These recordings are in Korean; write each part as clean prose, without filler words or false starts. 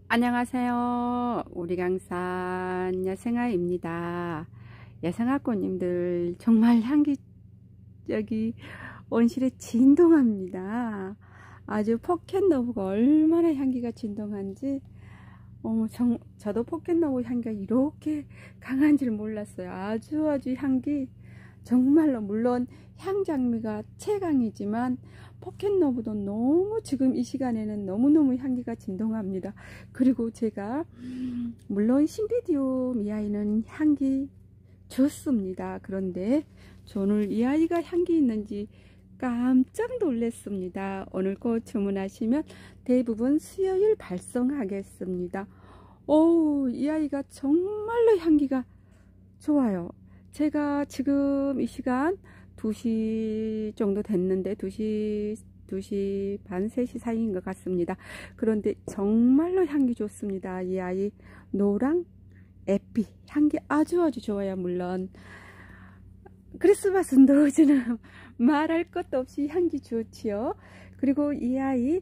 안녕하세요. 우리 강산 야생아입니다. 야생아꽃님들 정말 향기적이 온실에 진동합니다. 아주 포켓러브가 얼마나 향기가 진동한지 저도 포켓러브 향기가 이렇게 강한 줄 몰랐어요. 아주 향기 정말로, 물론 향장미가 최강이지만 포켓러브도 너무 지금 이 시간에는 너무너무 향기가 진동합니다. 그리고 제가 물론 신비디움 이 아이는 향기 좋습니다. 그런데 오늘 이 아이가 향기 있는지 깜짝 놀랐습니다. 오늘 꽃 주문하시면 대부분 수요일 발송하겠습니다. 이 아이가 정말로 향기가 좋아요. 제가 지금 이 시간 2시 정도 됐는데 2시 반 3시 사이인 것 같습니다. 그런데 정말로 향기 좋습니다. 이 아이 노랑 에피 향기 아주 좋아요. 물론 크리스마스 노즈는 말할 것도 없이 향기 좋지요. 그리고 이 아이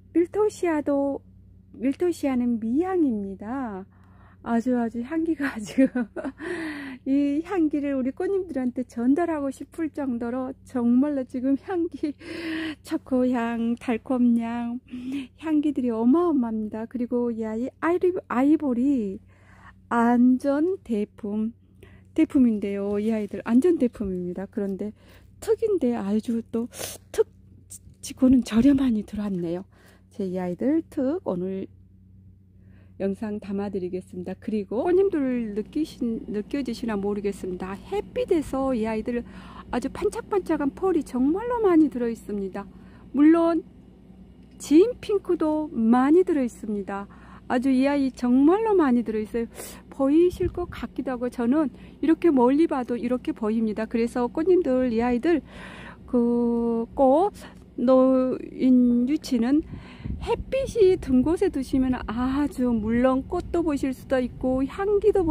밀토시아는 미향입니다. 아주 향기가 지금 이 향기를 우리 꽃님들한테 전달하고 싶을 정도로 정말로 지금 향기, 초코향, 달콤향 향기들이 어마어마합니다. 그리고 이 아이보리 안전 대품인데요. 이 아이들 안전 대품입니다. 그런데 특인데 아주 또 특치고는 저렴하니 들어왔네요. 제 이 아이들 특 오늘 영상 담아 드리겠습니다. 그리고 꽃님들 느껴지시나 모르겠습니다. 햇빛에서 이 아이들 아주 반짝반짝한 펄이 정말로 많이 들어 있습니다. 물론 진 핑크도 많이 들어 있습니다. 아주 이 아이 정말로 많이 들어 있어요. 보이실 것 같기도 하고 저는 이렇게 멀리 봐도 이렇게 보입니다. 그래서 꽃님들 이 아이들 그 꽃 노인 유치는 햇빛이 든 곳에 두시면 아주, 물론 꽃도 보실 수도 있고 향기도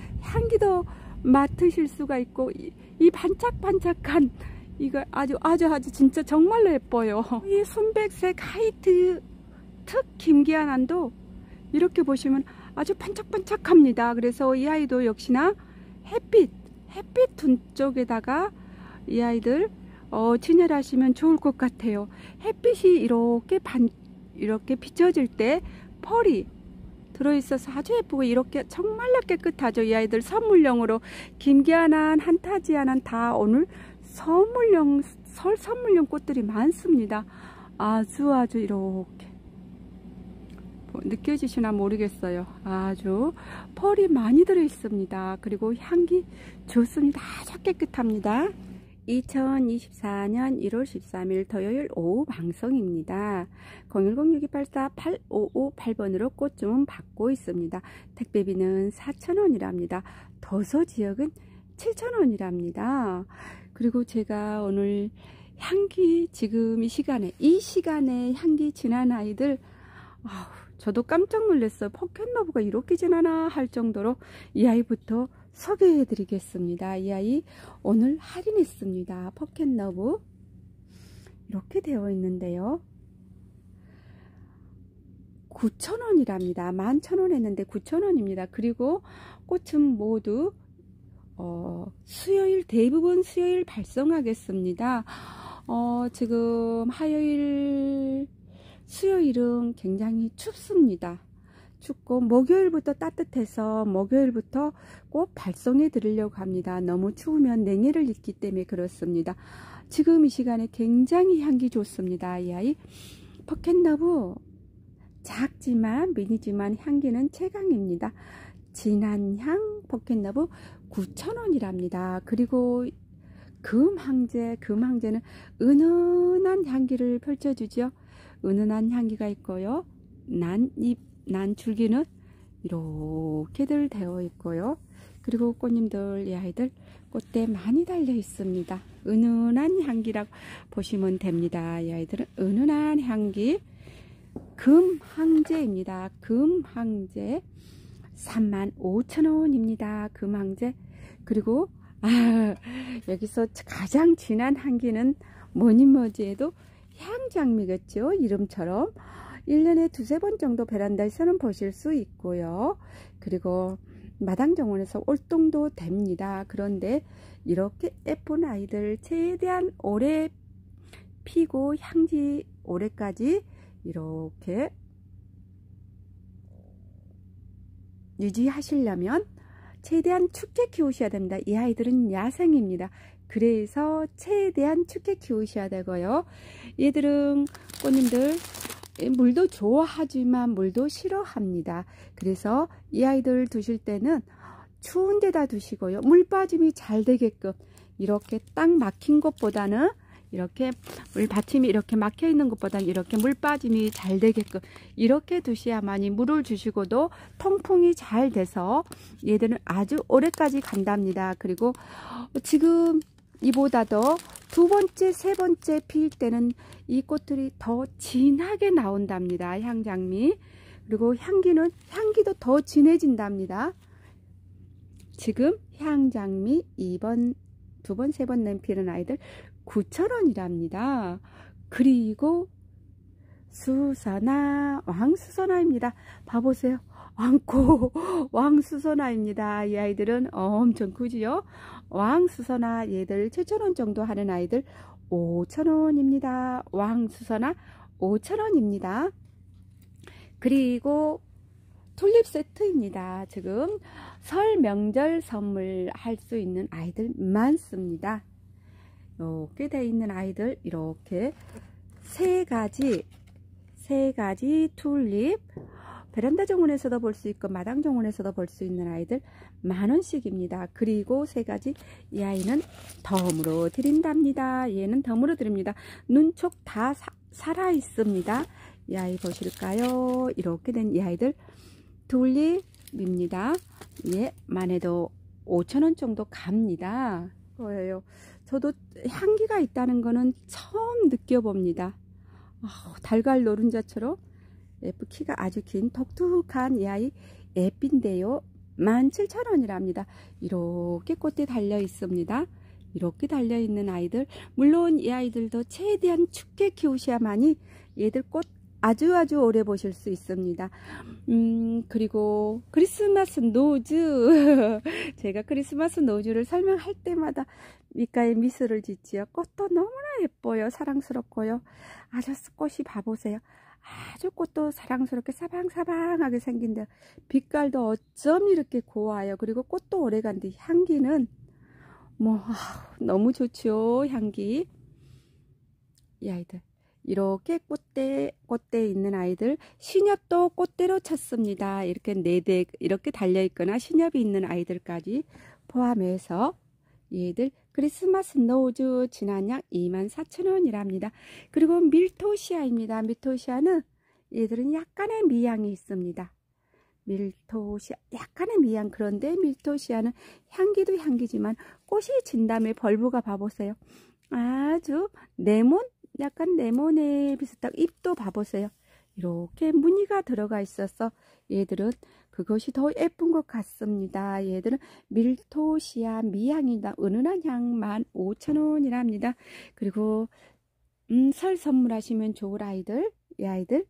맡으실 수가 있고 이 반짝반짝한 이거 아주 진짜 정말로 예뻐요. 이 순백색 하이트 특 김기아난도 이렇게 보시면 아주 반짝반짝합니다. 그래서 이 아이도 역시나 햇빛 둔 쪽에다가 이 아이들 진열하시면 좋을 것 같아요. 햇빛이 이렇게 비춰질 때 펄이 들어있어서 아주 예쁘고 이렇게 정말로 깨끗하죠. 이 아이들 선물용으로 김기아난, 한타지아난 다 오늘 설 선물용 꽃들이 많습니다. 아주 이렇게 느껴지시나 모르겠어요. 아주 펄이 많이 들어 있습니다. 그리고 향기 좋습니다. 아주 깨끗합니다. 2024년 1월 13일 토요일 오후 방송입니다. 010-6284-8558번으로 꽃 주문 받고 있습니다. 택배비는 4,000원이랍니다. 도서 지역은 7,000원이랍니다. 그리고 제가 오늘 향기 지금 이 시간에 향기 진한 아이들 저도 깜짝 놀랐어요. 포켓러브가 이렇게 진하나 할 정도로 이 아이부터 소개해 드리겠습니다. 이 아이 오늘 할인했습니다. 포켓러브 이렇게 되어 있는데요. 9,000원이랍니다. 11,000원 했는데 9,000원입니다. 그리고 꽃은 모두 대부분 수요일 발송하겠습니다. 지금 수요일은 굉장히 춥습니다. 춥고 목요일부터 따뜻해서 목요일부터 꼭 발송해 드리려고 합니다. 너무 추우면 냉해를 입기 때문에 그렇습니다. 지금 이 시간에 굉장히 향기 좋습니다. 이 아이 포켓러브 작지만 미니지만 향기는 최강입니다. 진한 향 포켓러브 9,000원이랍니다. 그리고 금항제는 은은한 향기를 펼쳐주죠. 은은한 향기가 있고요. 난줄기는 이렇게들 되어 있고요. 그리고 꽃님들 이 아이들 꽃대 많이 달려 있습니다. 은은한 향기라고 보시면 됩니다. 이 아이들은 은은한 향기 금항제입니다. 금항제 35,000원입니다. 금항제. 그리고 여기서 가장 진한 향기는 뭐니 해도 향장미겠죠. 이름처럼 1년에 두세 번 정도 베란다에서는 보실 수 있고요. 그리고 마당 정원에서 월동도 됩니다. 그런데 이렇게 예쁜 아이들 최대한 오래 피고 향기 오래까지 이렇게 유지하시려면 최대한 춥게 키우셔야 됩니다. 이 아이들은 야생입니다. 그래서 최대한 춥게 키우셔야 되고요. 얘들은 꽃님들 물도 좋아하지만 물도 싫어합니다. 그래서 이 아이들 두실 때는 추운 데다 두시고요. 물 빠짐이 잘 되게끔 이렇게 딱 막힌 것보다는 이렇게 물 받침이 이렇게 막혀 있는 것보다는 이렇게 물 빠짐이 잘 되게끔 이렇게 두셔야만이 물을 주시고도 통풍이 잘 돼서 얘들은 아주 오래까지 간답니다. 그리고 지금 이보다도 두 번째, 세 번째 피일 때는 이 꽃들이 더 진하게 나온답니다. 향장미. 그리고 향기도 더 진해진답니다. 지금 향장미 2번, 두 번, 세 번 피는 아이들 9,000원이랍니다. 그리고 수선화, 왕수선화입니다. 봐보세요. 왕코 왕수선화입니다. 이 아이들은 엄청 크지요. 왕수선화 얘들 7,000원 정도 하는 아이들 5,000원입니다. 왕수선화 5,000원입니다. 그리고 튤립 세트입니다. 지금 설 명절 선물할 수 있는 아이들 많습니다. 이렇게 되어 있는 아이들 이렇게 세 가지 튤립 베란다 정원에서도 볼 수 있고 마당 정원에서도 볼 수 있는 아이들 10,000원씩입니다. 그리고 세 가지 이 아이는 덤으로 드린답니다. 얘는 덤으로 드립니다. 눈촉 다 살아 있습니다. 이 아이 보실까요? 이렇게 된 이 아이들 튤립입니다. 얘만 해도 5,000원 정도 갑니다. 거예요. 저도 향기가 있다는 거는 처음 느껴봅니다. 달걀 노른자처럼 키가 아주 긴 독특한 이 아이 예삐인데요. 17,000원이랍니다. 이렇게 꽃대 달려 있습니다. 이렇게 달려 있는 아이들, 물론 이 아이들도 최대한 춥게 키우셔야만이 얘들 꽃 아주 오래 보실 수 있습니다. 그리고 크리스마스 노즈 제가 크리스마스 노즈를 설명할 때마다 밑가에 미소를 짓지요. 꽃도 너무나 예뻐요. 사랑스럽고요. 아주 꽃이 봐보세요. 아주 꽃도 사랑스럽게 사방사방하게 생긴데 빛깔도 어쩜 이렇게 고와요. 그리고 꽃도 오래간데 향기는 너무 좋죠. 향기. 이 아이들 이렇게 꽃대 있는 아이들 신엽도 꽃대로 쳤습니다. 이렇게 4대 이렇게 달려있거나 신엽이 있는 아이들까지 포함해서 얘들 크리스마스 노즈 진한양 24,000원이랍니다. 그리고 밀토시아입니다. 밀토시아는 얘들은 약간의 미향이 있습니다. 밀토시아 약간의 미향. 그런데 밀토시아는 향기도 향기지만 꽃이 진 다음에 벌브가 봐보세요. 아주 레몬 약간 레몬에 비슷한 잎도 봐보세요. 이렇게 무늬가 들어가 있어서 얘들은 그것이 더 예쁜 것 같습니다. 얘들은 밀토시아 미향이다. 은은한 향 15,000원이랍니다. 그리고 설 선물하시면 좋을 아이들, 이 아이들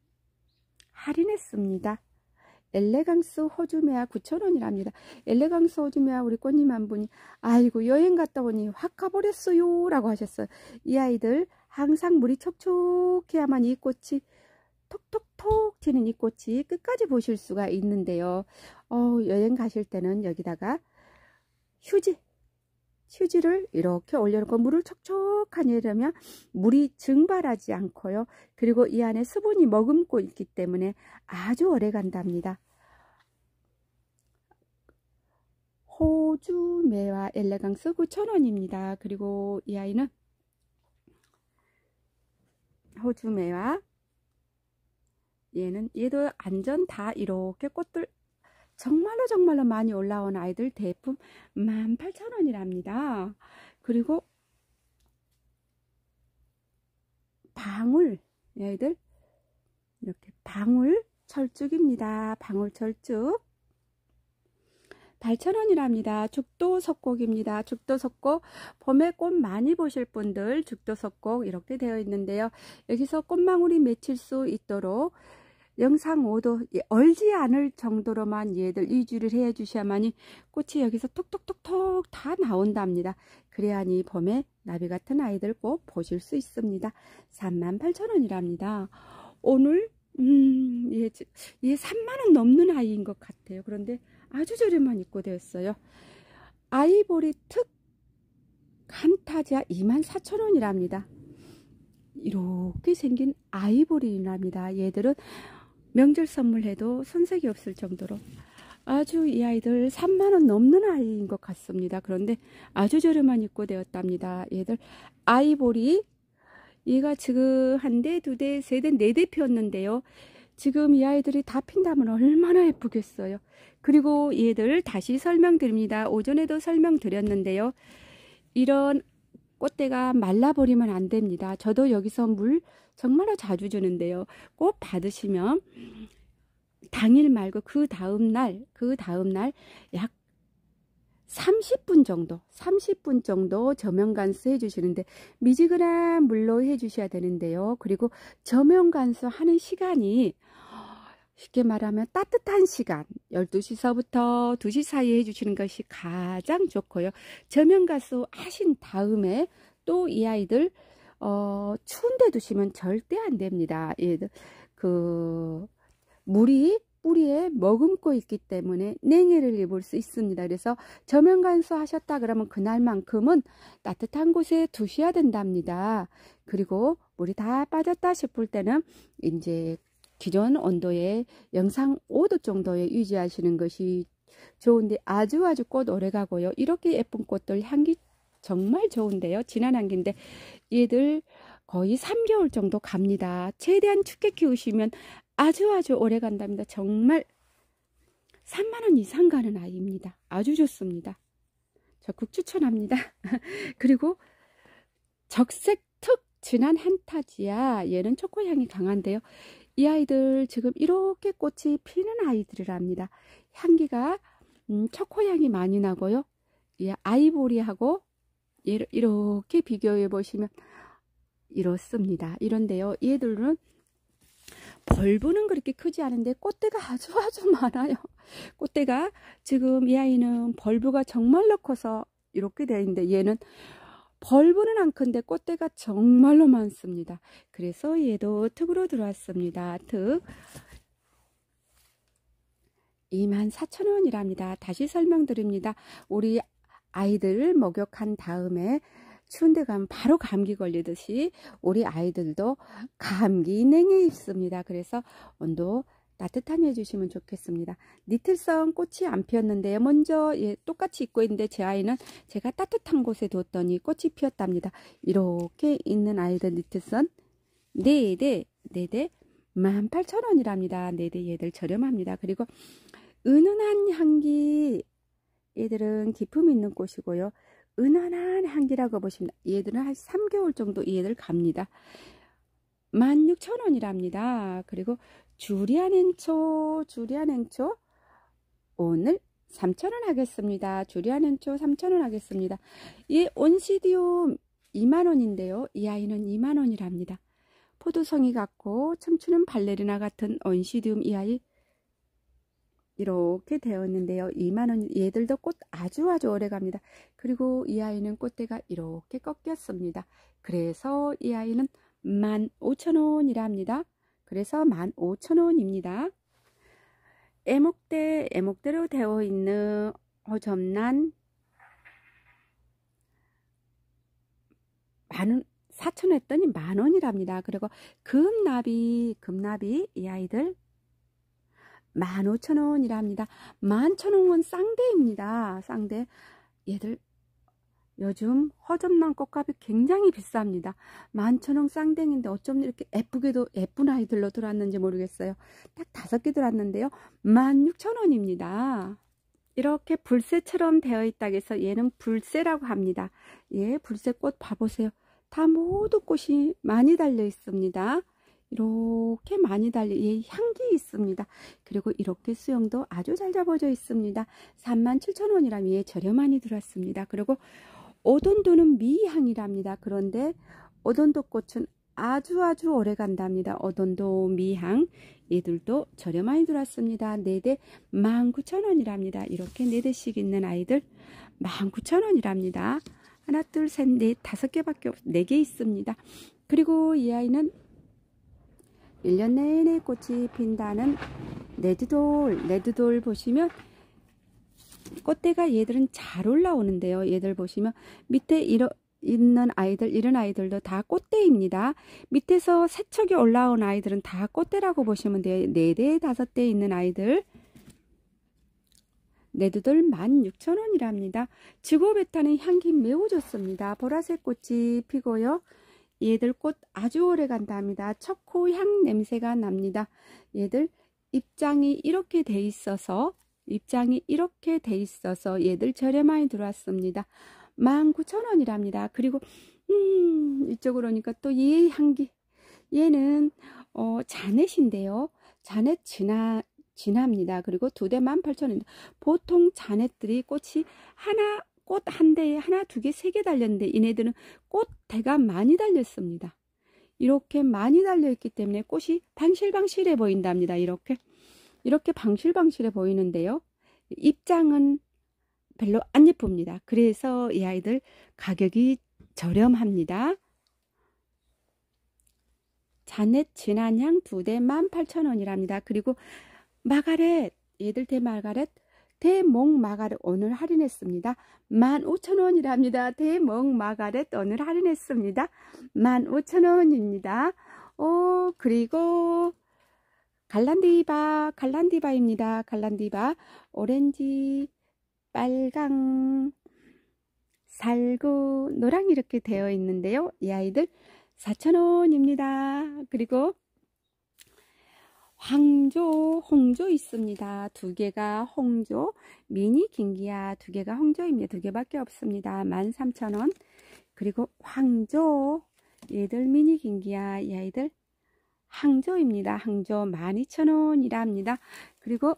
할인했습니다. 엘레강스 호주메아 9,000원이랍니다. 엘레강스 호주메아 우리 꽃님 한 분이 아이고 여행 갔다 오니 확 가버렸어요 라고 하셨어요. 이 아이들 항상 물이 촉촉해야만 이 꽃이 톡톡톡 튀는 이 꽃이 끝까지 보실 수가 있는데요. 여행 가실 때는 여기다가 휴지를 이렇게 올려놓고 물을 촉촉하게 하려면 물이 증발하지 않고요. 그리고 이 안에 수분이 머금고 있기 때문에 아주 오래 간답니다. 호주메와 엘레강스 9,000원입니다. 그리고 이 아이는 호주메와 얘도 안전 다 이렇게 꽃들 정말로 많이 올라온 아이들 대품 18,000원이랍니다. 그리고 방울 얘들 이렇게 방울 철쭉입니다. 방울 철쭉 8,000원이랍니다. 죽도석곡입니다. 죽도석곡, 봄에 꽃 많이 보실 분들 죽도석곡 이렇게 되어 있는데요. 여기서 꽃망울이 맺힐 수 있도록 영상 5도 얼지 않을 정도로만 얘들 유지를 해 주셔야만이 꽃이 여기서 톡톡톡톡 다 나온답니다. 그래야니 봄에 나비 같은 아이들 꼭 보실 수 있습니다. 38,000원이랍니다. 오늘 얘 3만원 넘는 아이인 것 같아요. 그런데 아주 저렴한 입고되었어요. 아이보리 특 칸타지아 24,000원이랍니다. 이렇게 생긴 아이보리랍니다. 얘들은 명절 선물해도 손색이 없을 정도로 아주 이 아이들 3만원 넘는 아이인 것 같습니다. 그런데 아주 저렴한 입고되었답니다. 얘들 아이보리, 얘가 지금 한 대, 두 대, 세 대, 네 대 피었는데요. 지금 이 아이들이 다 핀다면 얼마나 예쁘겠어요. 그리고 얘들 다시 설명드립니다. 오전에도 설명드렸는데요. 이런 꽃대가 말라버리면 안 됩니다. 저도 여기서 물 정말로 자주 주는데요. 꼭 받으시면 당일 말고 그 다음날 약 30분 정도 저면간수 해주시는데 미지근한 물로 해주셔야 되는데요. 그리고 저면간수 하는 시간이 쉽게 말하면 따뜻한 시간 12시서부터 2시 사이에 해주시는 것이 가장 좋고요. 저면간수 하신 다음에 또 이 아이들 추운데 두시면 절대 안 됩니다. 얘들 물이 뿌리에 머금고 있기 때문에 냉해를 입을 수 있습니다. 그래서 저면간수 하셨다 그러면 그날만큼은 따뜻한 곳에 두셔야 된답니다. 그리고 물이 다 빠졌다 싶을 때는 이제 기존 온도에 영상 5도 정도에 유지하시는 것이 좋은데 아주 꽃 오래 가고요. 이렇게 예쁜 꽃들 향기 정말 좋은데요. 진한 향기인데 얘들 거의 3개월 정도 갑니다. 최대한 춥게 키우시면 아주 오래 간답니다. 정말 3만원 이상 가는 아이입니다. 아주 좋습니다. 적극 추천합니다. 그리고 적색 특 진한 한타지아, 얘는 초코향이 강한데요. 이 아이들 지금 이렇게 꽃이 피는 아이들이랍니다. 향기가 초코향이 많이 나고요. 이 아이보리하고 이렇게 비교해 보시면 이렇습니다. 이런데요. 얘들은 벌브는 그렇게 크지 않은데 꽃대가 아주 많아요. 꽃대가 지금 이 아이는 벌브가 정말로 커서 이렇게 되어 있는데 얘는 벌브는 안 큰데 꽃대가 정말로 많습니다. 그래서 얘도 특으로 들어왔습니다. 특 24,000원이랍니다. 다시 설명드립니다. 우리 아이들 목욕한 다음에 추운데 가면 바로 감기 걸리듯이 우리 아이들도 감기 냉해 입습니다. 그래서 온도 따뜻한 해주시면 좋겠습니다. 니틀성 꽃이 안 피었는데요. 먼저 똑같이 입고 있는데 제 아이는 제가 따뜻한 곳에 뒀더니 꽃이 피었답니다. 이렇게 있는 아이들 니틀선 4대 18,000원이랍니다. 4대 얘들 저렴합니다. 그리고 은은한 향기, 얘들은 기품 있는 꽃이고요. 은은한 향기라고 보시면 얘들은 한 3개월 정도 얘들 갑니다. 16,000원이랍니다. 그리고 주리안 행초 오늘 3,000원 하겠습니다. 주리안 행초 3,000원 하겠습니다. 이 온시디움 2만원인데요. 이 아이는 2만원이랍니다. 포도송이 같고 춤추는 발레리나 같은 온시디움 이 아이 이렇게 되어 있는데요. 2만원, 얘들도 꽃 아주 오래 갑니다. 그리고 이 아이는 꽃대가 이렇게 꺾였습니다. 그래서 이 아이는 15,000원이랍니다. 그래서 15,000원입니다. 애목대로 되어 있는 호접란 4,000원 했더니 만원이랍니다. 그리고 금나비 이 아이들 15,000원이랍니다. 11,000원은 쌍대입니다. 쌍대. 얘들 요즘 허접난 꽃값이 굉장히 비쌉니다. 11,000원 쌍댕인데 어쩜 이렇게 예쁘게도 예쁜 아이들로 들어왔는지 모르겠어요. 딱 5개 들어왔는데요. 16,000원입니다. 이렇게 불새처럼 되어 있다고 해서 얘는 불새라고 합니다. 예, 불새꽃 봐보세요. 다 모두 꽃이 많이 달려 있습니다. 이렇게 많이 달려 예, 향기 있습니다. 그리고 이렇게 수영도 아주 잘 잡아져 있습니다. 37,000원이라면 예, 저렴하니 들었습니다. 그리고 오돈도는 미향이랍니다. 그런데 오돈도 꽃은 아주 오래 간답니다. 오돈도 미향 얘들도 저렴하니 들었습니다. 4대 19,000원이랍니다. 이렇게 4대씩 있는 아이들 19,000원이랍니다. 하나 둘 셋 넷 5개밖에 없 4개 있습니다. 그리고 이 아이는 1년 내내 꽃이 핀다는 레드돌 보시면 꽃대가 얘들은 잘 올라오는데요. 얘들 보시면 밑에 있는 아이들, 이런 아이들도 다 꽃대입니다. 밑에서 세척이 올라온 아이들은 다 꽃대라고 보시면 돼요. 4대 5대 있는 아이들 레드돌 16,000원이랍니다. 지고베타는 향기 매우 좋습니다. 보라색 꽃이 피고요. 얘들 꽃 아주 오래 간답니다. 초코향 냄새가 납니다. 얘들 입장이 이렇게 돼 있어서 얘들 저렴하게 들어왔습니다. 19,000원이랍니다. 그리고 이쪽으로 오니까 또 얘 향기 얘는 자넷인데요. 자넷 진합니다. 그리고 2대 18,000원인데 보통 자넷들이 꽃이 꽃 한 대에 하나, 2개, 3개 달렸는데 얘네들은 꽃대가 많이 달렸습니다. 이렇게 많이 달려있기 때문에 꽃이 방실방실해 보인답니다. 이렇게 방실방실해 보이는데요. 입장은 별로 안 예쁩니다. 그래서 이 아이들 가격이 저렴합니다. 자넷 진한향 2대 18,000원이랍니다. 그리고 마가렛 얘들 대목 마가렛 오늘 할인했습니다. 15,000원이랍니다. 대목 마가렛 오늘 할인했습니다. 15,000원입니다. 그리고 갈란디바입니다. 갈란디바 오렌지, 빨강, 살구, 노랑 이렇게 되어 있는데요. 이 아이들 4,000원입니다. 그리고 홍조 있습니다. 2개가 홍조, 미니 긴기야 2개가 홍조입니다. 2개밖에 없습니다. 13,000원. 그리고 황조, 얘들 미니 긴기야 이 아이들 항조입니다. 항조 12,000원이랍니다. 그리고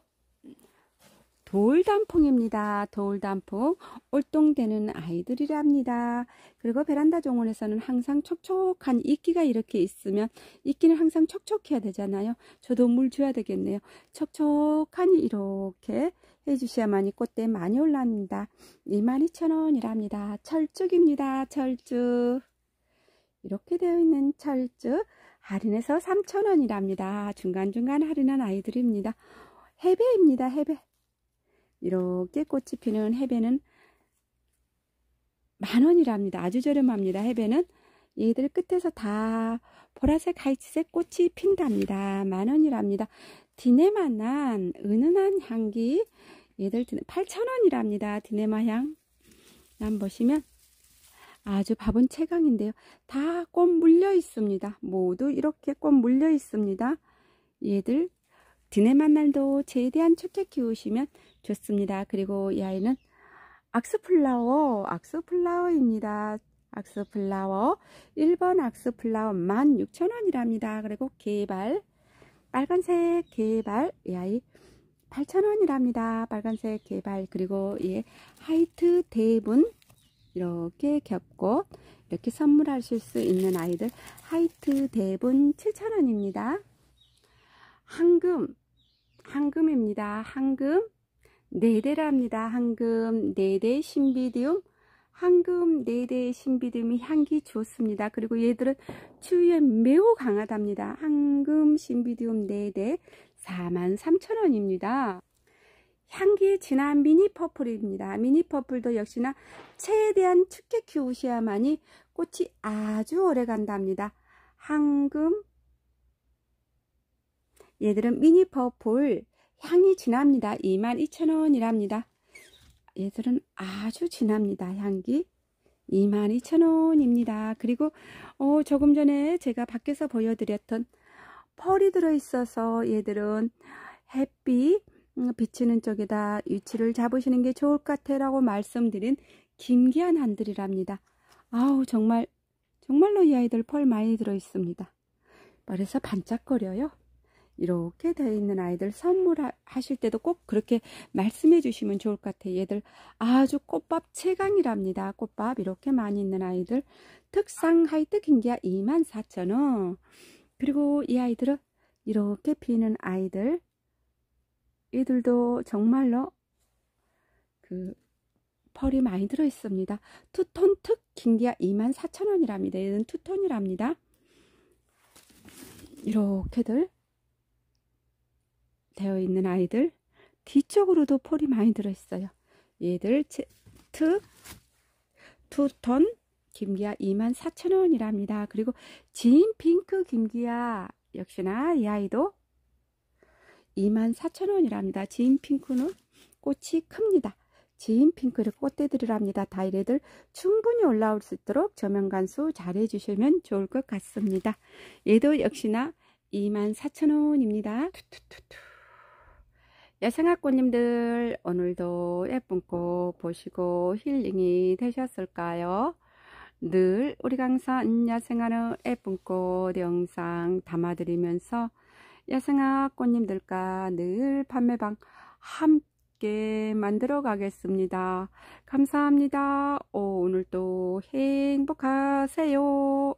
돌단풍입니다. 돌단풍 올동되는 아이들이랍니다. 그리고 베란다 정원에서는 항상 촉촉한 이끼가 이렇게 있으면 이끼는 항상 촉촉해야 되잖아요. 저도 물 줘야 되겠네요. 촉촉하니 이렇게 해주셔야만이 꽃대 많이 올라옵니다. 22,000원이랍니다. 철쭉입니다. 철쭉 이렇게 되어 있는 철쭉 할인해서 3,000원이랍니다. 중간중간 할인한 아이들입니다. 해배입니다. 해배 이렇게 꽃이 피는 해배는 10,000원이랍니다. 아주 저렴합니다. 해배는 얘들 끝에서 다 보라색 하이치색 꽃이 핀답니다. 10,000원이랍니다. 디네마난 은은한 향기 얘들 8,000원이랍니다. 디네마 향 난 보시면 아주 밥은 채강인데요. 다 꽃 물려 있습니다. 모두 이렇게 꽃 물려 있습니다. 얘들 디네마날도 최대한 춥게 키우시면 좋습니다. 그리고 이 아이는 악스플라워입니다. 악스플라워 1번 악스플라워 16,000원이랍니다. 그리고 개발 빨간색 개발 이 아이 8,000원이랍니다. 빨간색 개발 그리고 예 하이트 대분 이렇게 겹꽃 이렇게 선물하실 수 있는 아이들 하이트 대분 7,000원입니다. 황금입니다. 황금 4대랍니다. 황금 4대 신비디움 황금 4대 신비디움이 향기 좋습니다. 그리고 얘들은 추위에 매우 강하답니다. 황금 신비디움 4대 43,000원입니다. 향기 진한 미니 퍼플입니다. 미니 퍼플도 역시나 최대한 춥게 키우셔야만이 꽃이 아주 오래 간답니다. 황금 얘들은 미니 퍼플 향이 진합니다. 22,000원이랍니다. 얘들은 아주 진합니다. 향기 22,000원입니다. 그리고 조금 전에 제가 밖에서 보여드렸던 펄이 들어있어서 얘들은 햇빛 비치는 쪽에다 위치를 잡으시는 게 좋을 것 같아 라고 말씀드린 김기한 한들이랍니다. 아우 정말로 이 아이들 펄 많이 들어있습니다. 말해서 반짝거려요. 이렇게 되어 있는 아이들 선물하실 때도 꼭 그렇게 말씀해 주시면 좋을 것 같아요. 얘들 아주 꽃밥 최강이랍니다. 꽃밥 이렇게 많이 있는 아이들. 특상 하이트 긴기야 24,000원. 그리고 이 아이들은 이렇게 피는 아이들, 얘들도 정말로 그 펄이 많이 들어 있습니다. 투톤 특 긴기야 24,000원이랍니다. 얘는 투톤이랍니다. 이렇게들 되어 있는 아이들, 뒤쪽으로도 펄이 많이 들어 있어요. 얘들 특 투톤 김기야 24,000원이랍니다. 그리고 진 핑크 김기야 역시나 이 아이도 24,000원이랍니다. 진 핑크는 꽃이 큽니다. 진 핑크를 꽃대들이랍니다. 다이레들 충분히 올라올 수 있도록 저면 간수 잘 해주시면 좋을 것 같습니다. 얘도 역시나 24,000원입니다. 야생화꽃님들 오늘도 예쁜 꽃 보시고 힐링이 되셨을까요? 늘 우리 강산 야생화는 예쁜 꽃 영상 담아드리면서 야생화꽃님들과 늘 판매방 함께 만들어 가겠습니다. 감사합니다. 오늘도 행복하세요.